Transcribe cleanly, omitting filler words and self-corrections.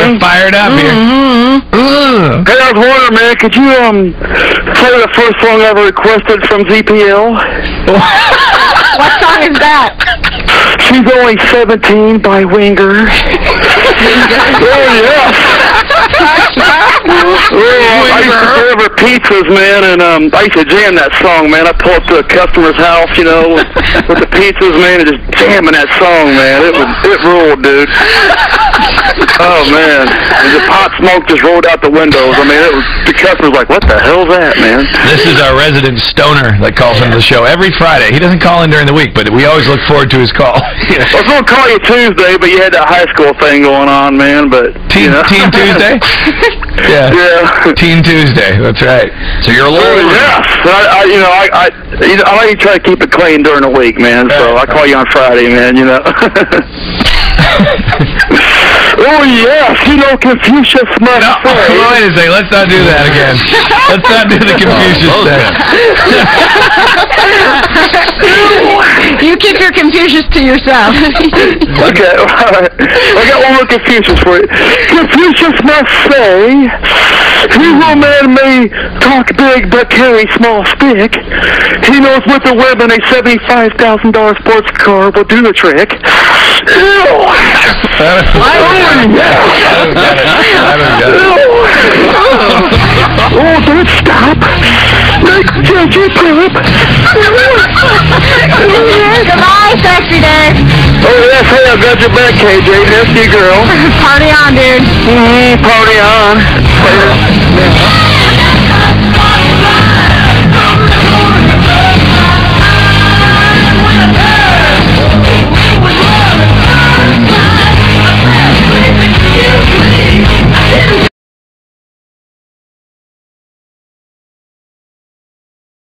You're fired up here. Hey, I was wondering, man, could you play the first song I ever requested from ZPL? What song is that? She's Only 17 by Winger. Oh, yeah. I used to deliver pizzas, man, and I used to jam that song, man. I pull up to a customer's house, you know, with the pizzas, man, and just jamming that song, man. It ruled, dude. Oh, man. And the pot smoke just rolled out the windows. I mean, the customer's like, what the hell's that, man? This is our resident stoner that calls into the show every Friday. He doesn't call in during the week, but we always look forward to his call. I was going to call you Tuesday, but you had that high school thing going on, man. But Teen Tuesday? Yeah. Teen Tuesday. That's right. So you're a little. Yes. I like you try to keep it clean during the week, man. So I call you on Friday, man. You know. Oh yes, you know Confucius must say. Wait a second. Let's not do that again. Let's not do the Confucius thing. You keep your Confucius to yourself. Okay, all right. I got one more Confucius for you. Confucius must say, he who man may talk big but carry small stick. He knows with the women a $75,000 sports car will do the trick. Oh, don't stop. Like Judge Poop. Goodbye, sexy Dave. Oh, yes, hey, I got your back, KJ. Nasty girl. Party on, dude. Party on.